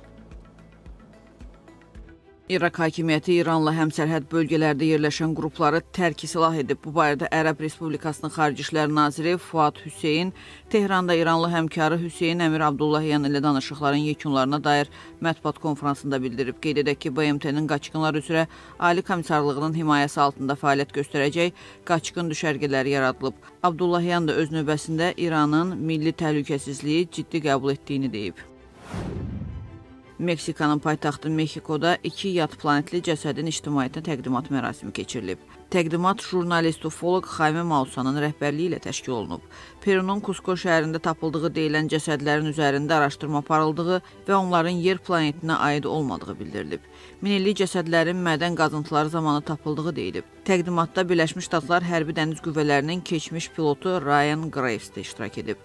İraq hakimiyyəti İranla həmsərhəd bölgələrdə yerləşən qrupları tərk silah edib. Bu barədə Ərəb Respublikasının Xarici İşlər Naziri Fuad Hüseyn Tehranda İranlı həmkarı Hüseyn Əmir Abdullahyan ilə danışıqların yekunlarına dair mətbuat konferansında bildirib. Qeyd edək ki, BMT-nin qaçqınlar üzrə Ali Komissarlığının himayəsi altında fəaliyyət göstərəcək qaçqın düşərgələri yaradılıb. Abdullahyan da öz növbəsində İranın milli təhlükəsizliyi ciddi qəbul etdiyini deyib. Meksikanın paytaxtı Mexikoda iki yad planetli cəsədin ictimaiyyətə təqdimat mərasimi keçirilib. Təqdimat jurnalist ufoloq Xaymə Mausanın rəhbərliyi ilə təşkil olunub. Perunun Kusko şəhərində tapıldığı deyilən cəsədlərin üzərində araşdırma aparıldığı və onların yer planetinə aid olmadığı bildirilib. Minillik cəsədlərin mədən qazıntıları zamanı tapıldığı deyilib. Təqdimatda Birləşmiş Ştatlar Hərbi Dəniz Qüvvələrinin keçmiş pilotu Ryan Graves də iştirak edib.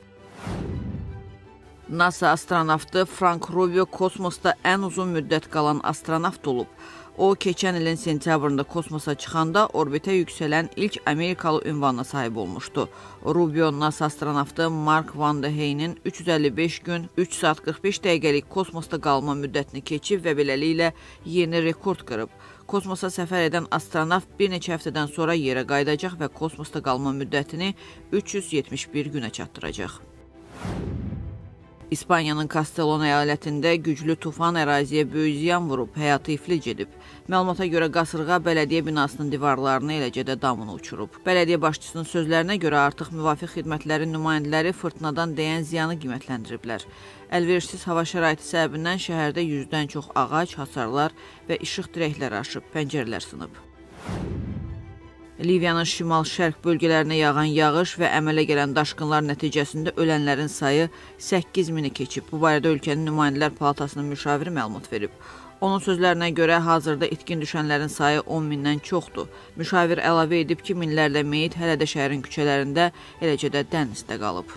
NASA astronavtı Frank Rubio kosmosda ən uzun müddət qalan astronavt olub. O, keçən ilin sentyabrında kosmosa çıxanda orbitə yüksələn ilk Amerikalı ünvanına sahib olmuşdu. Rubio, NASA astronavtı Mark Van de Hey'nin 355 gün, 3 saat 45 dəqiqəlik kosmosda qalma müddətini keçib və beləliklə yeni rekord qırıb. Kosmosa səfər edən astronavt bir neçə həftədən sonra yerə qayıdacaq və kosmosda qalma müddətini 371 günə çatdıracaq. İspaniyanın Castellon əyalətində güclü tufan əraziyə böyük ziyan vurub, həyatı iflic edib. Məlumata görə qasırğa bələdiyyə binasının divarlarını, eləcə də damını uçurub. Bələdiyyə başçısının sözlərinə görə artıq müvafiq xidmətlərin nümayəndələri fırtınadan dəyən ziyanı qiymətləndiriblər. Əlverişsiz hava şəraiti səbəbindən şəhərdə 100-dən çox ağac, hasarlar və işıq dirəkləri aşıb, pəncərələr sınıb. Liviyanın şimal-şərq bölgələrinə yağan yağış və əmələ gələn daşqınlar nəticəsində ölənlərin sayı 8000-i keçib. Bu barədə ölkənin nümayəndələr palatasının müşaviri məlumat verib. Onun sözlərinə görə hazırda itkin düşənlərin sayı 10.000-dən çoxdur. Müşavir əlavə edib ki, minlərlə meyit hələ də şəhərin küçələrində, eləcə də dənizdə qalıb.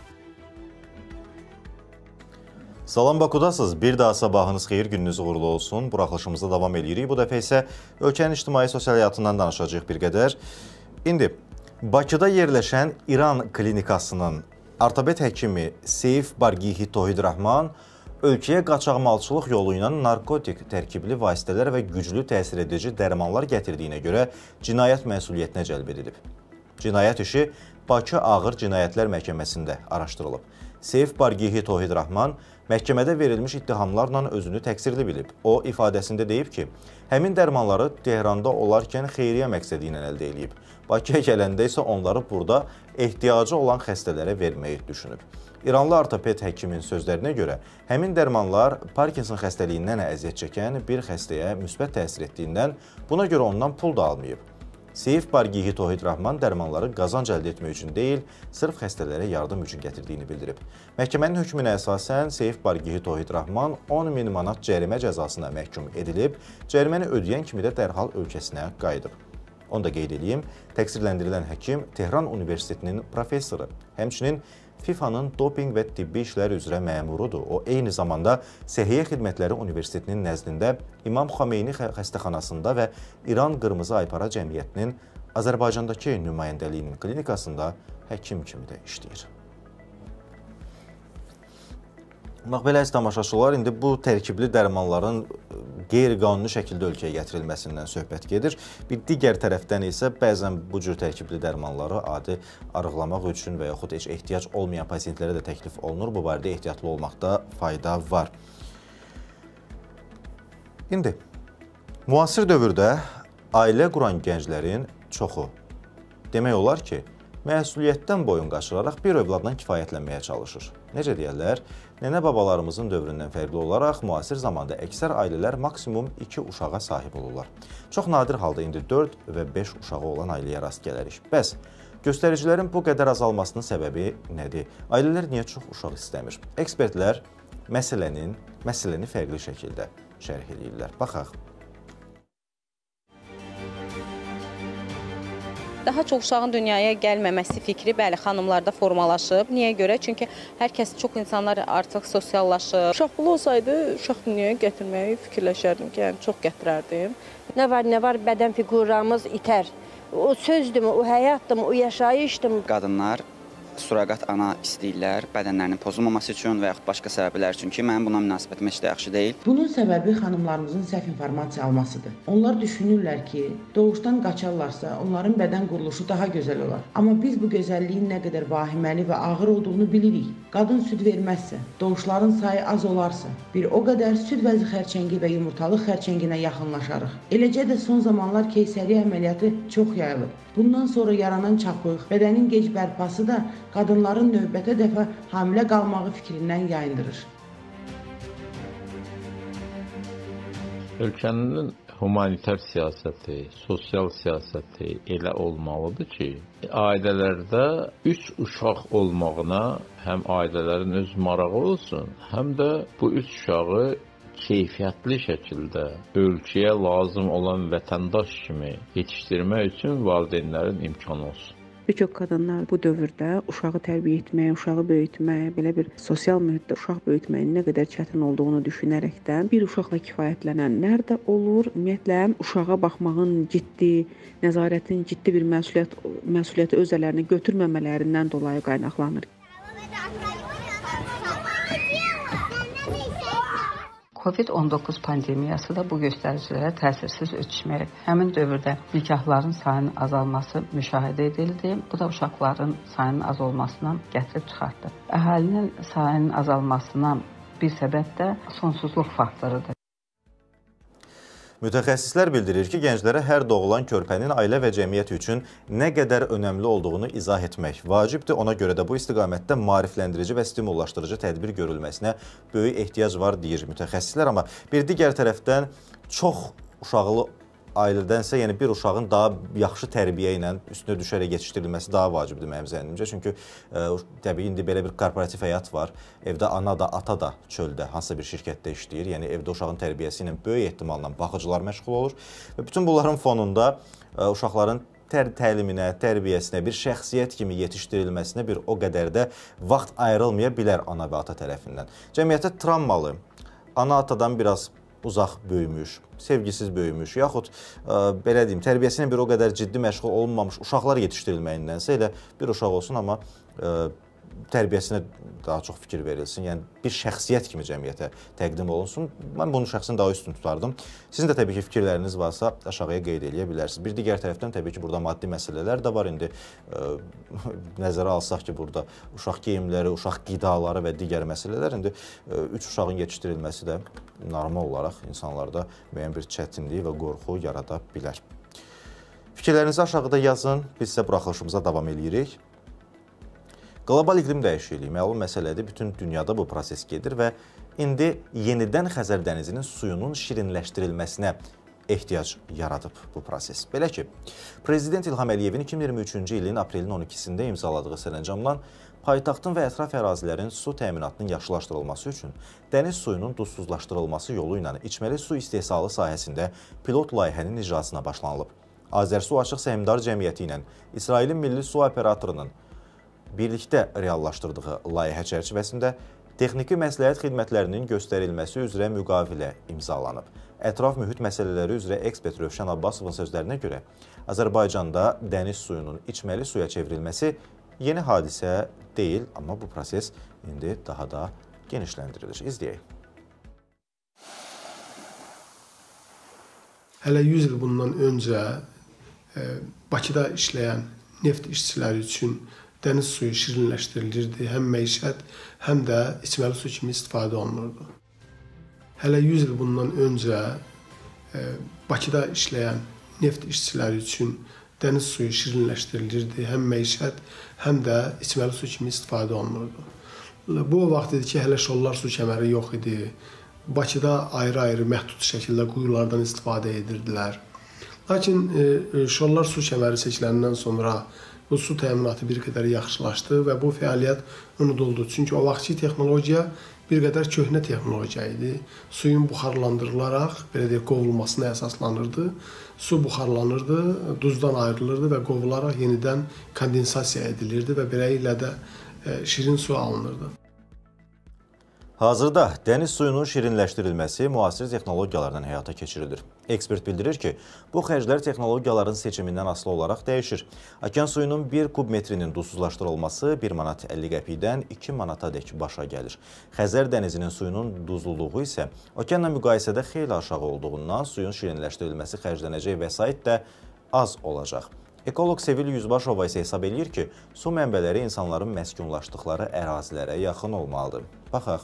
Salam, Bakudasınız. Bir daha sabahınız xeyir, gününüz uğurlu olsun. Buraxılışımızda davam edirik. Bu dəfə isə ölkənin ictimai sosial həyatından danışacağıq bir qədər. İndi Bakıda yerləşən İran klinikasının ortoped həkimi Seyf Bargihi Tohidrahman ölkəyə qaçaqmalçılıq yolu ilə narkotik tərkibli vasitələr və güclü təsir edici dərmanlar gətirdiyinə görə cinayət məsuliyyətinə cəlb edilib. Cinayət işi Bakı Ağır Cinayətlər Məhkəməsində araşdırılıb. Seyf Bargihi Tohidrahman məhkəmədə verilmiş ittihamlarla özünü təqsirli bilib. O, ifadəsində deyib ki, həmin dərmanları Tehranda olarkən xeyriyyə məqsədi ilə əldə edib. Bakıya gələndə isə onları burada ehtiyacı olan xəstələrə verməyi düşünüb. İranlı ortoped həkimin sözlərinə görə, həmin dərmanlar Parkinson xəstəliyindən əziyyət çəkən bir xəstəyə müsbət təsir etdiyindən, buna görə ondan pul da almayıb. Seyf Bargihi Tohidrahman dərmanları qazanc əldə etmək üçün deyil, sırf xəstələrə yardım üçün gətirdiyini bildirib. Məhkəmənin hökmünə əsasən Seyf Bargihi Tohidrahman 10.000 manat cərimə cəzasına məhkum edilib, cəriməni ödəyən kimi də dərhal ölkəsinə qayıdıb. Onu da qeyd edeyim, təqsirləndirilən həkim Tehran Universitetinin professoru, həmçinin FİFA-nın doping və tibbi işlər üzrə məmurudur. O, eyni zamanda Səhiyyə Xidmətləri Universitetinin nəzdində İmam Xomeyni xəstəxanasında və İran Qırmızı Aypara Cəmiyyətinin Azərbaycandakı nümayəndəliyinin klinikasında həkim kimi də işləyir. Belə əziz tamaşaçılar, indi bu tərkibli dərmanların qeyri-qanuni şəkildə ölkəyə gətirilməsindən söhbət gedir. Bir digər tərəfdən isə bəzən bu cür tərkibli dərmanları adi arıqlamaq üçün və yaxud heç ehtiyac olmayan pasientlərə də təklif olunur. Bu barədə ehtiyatlı olmaqda fayda var. İndi, müasir dövrdə ailə quran gənclərin çoxu demək olar ki, məsuliyyətdən boyun qaçıraraq bir övladdan kifayətlənməyə çalışır. Necə deyərlər? Nənə-babalarımızın dövründən fərqli olaraq müasir zamanda əksər ailələr maksimum 2 uşağa sahib olurlar. Çox nadir halda indi 4 və 5 uşağı olan ailəyə rast gələrik. Bəs, göstəricilərin bu qədər azalmasının səbəbi nədir? Ailələr niyə çox uşaq istəmir? Ekspertlər məsələni fərqli şəkildə şərh edirlər. Baxaq. Daha çox uşağın dünyaya gəlməməsi fikri bəli xanımlarda formalaşıb. Niyə görə? Çünki hər kəs, çox insanlar artıq sosiallaşır. Uşaq pulu olsaydı, uşaq dünyaya gətirməyi fikirləşərdim ki, yəni çox gətirərdim. Nə var, bədən figuramız itər. O sözdürmü, o həyatdırmı, o yaşayışdırmı? Qadınlar suraqat ana istəyirlər, bədənlərinin pozulmaması üçün və yaxud başqa səbəblər üçün ki, mənim buna münasibətim heç də yaxşı deyil. Bunun səbəbi xanımlarımızın səhv informasiya almasıdır. Onlar düşünürlər ki, doğuşdan qaçarlarsa onların bədən quruluşu daha gözəl olar. Amma biz bu gözəlliyin nə qədər vahiməli və ağır olduğunu bilirik. Qadın süd verməzsə, doğuşların sayı az olarsa, bir o qədər süd vəzi xərçəngi və yumurtalıq xərçənginə yaxınlaşarıq. Eləcə də son zamanlar keysəriyyə əməliyyatı çox yayılıb. Bundan sonra yaranan çapıq, bədənin gec bərpası da qadınların növbətə dəfə hamilə qalmağı fikrindən yayındırır. Ölkənin humanitar siyasəti, sosial siyasəti elə olmalıdır ki, ailələrdə 3 uşaq olmağına həm ailələrin öz marağı olsun, həm də bu 3 uşağı keyfiyyətli şəkildə ölkəyə lazım olan vətəndaş kimi yetişdirmək üçün valideynlərin imkanı olsun. Bir çox qadınlar bu dövrdə uşağı tərbiyə etməyə, uşağı böyütməyə, belə bir sosial mühitdə uşaq böyütməyin nə qədər çətin olduğunu düşünərəkdən bir uşaqla kifayətlənənlər də olur. Ümumiyyətlə, uşağa baxmağın ciddi, nəzarətin ciddi bir məsuliyyəti öz əllərinə götürməmələrindən dolayı qaynaqlanır. Covid-19 pandemiyası da bu göstəricilərə təsirsiz ötüşməyib. Həmin dövrdə nikahların sayının azalması müşahidə edildi. Bu da uşaqların sayının az olmasına gətirib çıxartdı. Əhalinin sayının azalmasına bir səbəb də sonsuzluq faktorudur. Mütəxəssislər bildirir ki, gənclərə hər doğulan körpənin ailə və cəmiyyət üçün nə qədər önəmli olduğunu izah etmək vacibdir. Ona görə də bu istiqamətdə maarifləndirici və stimullaşdırıcı tədbir görülməsinə böyük ehtiyac var, deyir mütəxəssislər. Amma bir digər tərəfdən çox uşaqlı ailədənsə, yəni bir uşağın daha yaxşı tərbiyə ilə üstünə düşərək yetişdirilməsi daha vacibdir mənim zənnimcə. Çünki təbii indi belə bir korporativ həyat var. Evdə ana da, ata da çöldə, hansısa bir şirkətdə işləyir. Yəni evdə uşağın tərbiyəsi ilə böyük ehtimalla baxıcılar məşğul olur. Və bütün bunların fonunda uşaqların təliminə, tərbiyəsinə, bir şəxsiyyət kimi yetişdirilməsinə bir o qədər də vaxt ayrılmaya bilər ana və ata tərəfindən. Cəmiyyətə travmalı, ana-atadan biraz uzaq böyümüş, sevgisiz böyümüş, yaxud belə deyim, tərbiyəsinə bir o qədər ciddi məşğul olunmamış uşaqlar yetişdirilməyindən elə bir uşaq olsun, amma tərbiyəsinə daha çox fikir verilsin. Yəni, bir şəxsiyyət kimi cəmiyyətə təqdim olunsun. Mən bunu şəxsin daha üstün tutardım. Sizin də təbii ki, fikirləriniz varsa aşağıya qeyd edə bilərsiniz. Bir digər tərəfdən təbii ki, burada maddi məsələlər də var. İndi nəzərə alsaq ki, burada uşaq geyimləri, uşaq qidaları və digər məsələlər, indi 3 uşağın yetişdirilməsi də normal olaraq insanlarda müəyyən bir çətinlik və qorxu yarada bilər. Fikirlərinizi aşağıda yazın. Biz isə buraxılışımıza davam edirik. Qlobal iqlim dəyişikliyi məlum məsələdir. Bütün dünyada bu proses gedir və indi yenidən Xəzər dənizinin suyunun şirinləşdirilməsinə ehtiyac yaradıb bu proses. Belə ki, Prezident İlham Əliyevin 2023-cü ilin aprelin 12-sində imzaladığı sərəncamla paytaxtın və ətraf ərazilərin su təminatının yaxşılaşdırılması üçün dəniz suyunun duzsuzlaşdırılması yolu ilə içməli su istehsalı sahəsində pilot layihənin icrasına başlanılıb. Azərsu Açıq Səhmdar Cəmiyyəti ilə İsrailin Milli Su Operatorunun birlikdə reallaşdırdığı layihə çərçivəsində texniki məsləhət xidmətlərinin göstərilməsi üzrə müqavilə imzalanıb. Ətraf mühit məsələləri üzrə ekspert Rövşən Abbasovun sözlərinə görə Azərbaycanda dəniz suyunun içməli suya çevrilməsi yeni hadisə deyil, amma bu proses indi daha da genişləndirilir. İzləyək. Hələ 100 il bundan öncə Bakıda işləyən neft işçiləri üçün dəniz suyu şirinləşdirilirdi, həm məişət, həm də içməli su kimi istifadə olunurdu. Hələ 100 il bundan öncə Bakıda işləyən neft işçiləri üçün dəniz suyu şirinləşdirilirdi, həm məişət, həm də içməli su kimi istifadə olunurdu. Bu vaxt idi ki, hələ şollar su kəməri yox idi. Bakıda ayrı-ayrı məhdud şəkildə quyulardan istifadə edirdilər. Lakin şollar su kəməri seçiləndən sonra bu su təminatı bir qədər yaxşılaşdı və bu fəaliyyət unuduldu. Çünki o vaxtki texnologiya bir qədər köhnə texnologiya idi. Suyun buxarlandırılaraq, belə deyək, qovulmasına əsaslanırdı. Su buxarlanırdı, duzdan ayrılırdı və qovularaq yenidən kondensasiya edilirdi və beləliklə də şirin su alınırdı. Hazırda dəniz suyunun şirinləşdirilməsi müasir texnologiyalardan həyata keçirilir. Ekspert bildirir ki, bu xərclər texnologiyaların seçimindən asılı olaraq dəyişir. Okean suyunun 1 kub metrinin duzsuzlaşdırılması 1 manat 50 qəpikdən 2 manata dək başa gəlir. Xəzər dənizinin suyunun duzluluğu isə okeanla müqayisədə xeyli aşağı olduğundan suyun şirinləşdirilməsi xərclənəcək vəsait də az olacaq. Ekoloq Sevil Yüzbaşova isə hesab edir ki, su mənbələri insanların məskunlaşdıqları ərazilərə yaxın olmalıdır. Baxaq.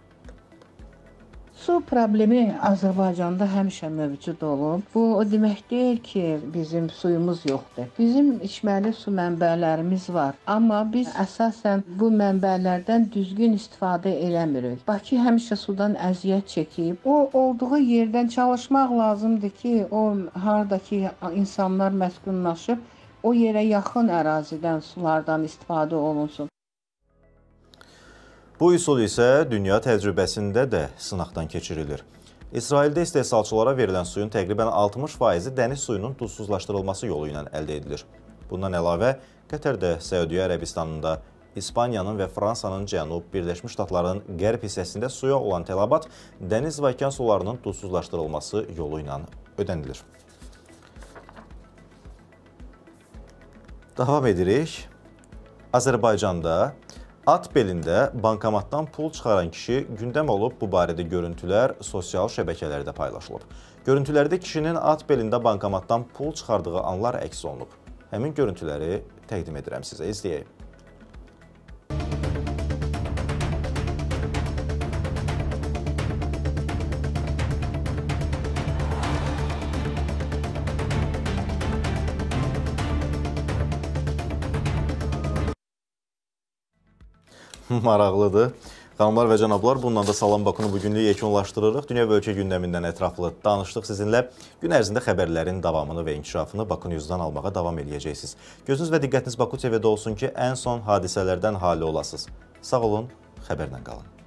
Su problemi Azərbaycanda həmişə mövcud olub. Bu o demək deyil ki, bizim suyumuz yoxdur. Bizim içməli su mənbələrimiz var, amma biz əsasən bu mənbələrdən düzgün istifadə eləmirik. Bakı həmişə sudan əziyyət çəkib. O olduğu yerdən çalışmaq lazımdır ki, o hardakı insanlar məskunlaşıb, o yerə yaxın ərazidən sulardan istifadə olunsun. Bu üsul isə dünya təcrübəsində də sınaqdan keçirilir. İsraildə istehsalçılara verilən suyun təqribən 60%-i dəniz suyunun duzsuzlaşdırılması yolu ilə əldə edilir. Bundan əlavə, Qətərdə, Səudiyyə Ərəbistanında, İspaniyanın və Fransanın cənub, Birləşmiş Ştatların qərb hissəsində suya olan tələbat dəniz və okean sularının duzsuzlaşdırılması yolu ilə ödənilir. Davam edirik. Azərbaycanda At belində bankomatdan pul çıxaran kişi gündəm olub, bu barədə görüntülər sosial şəbəkələrdə paylaşılıb. Görüntülərdə kişinin at belində bankomatdan pul çıxardığı anlar əks olunub. Həmin görüntüləri təqdim edirəm sizə, izləyək. Maraqlıdır. Xanımlar və cənablar, bununla da Salam Bakını bugünlük yekunlaşdırırıq. Dünya və ölkə gündəmindən ətraflı danışdıq sizinlə. Gün ərzində xəbərlərin davamını və inkişafını Bakı News'dan almağa davam edəcəksiniz. Gözünüz və diqqətiniz Bakı TV-də olsun ki, ən son hadisələrdən hali olasınız. Sağ olun, xəbərlə qalın.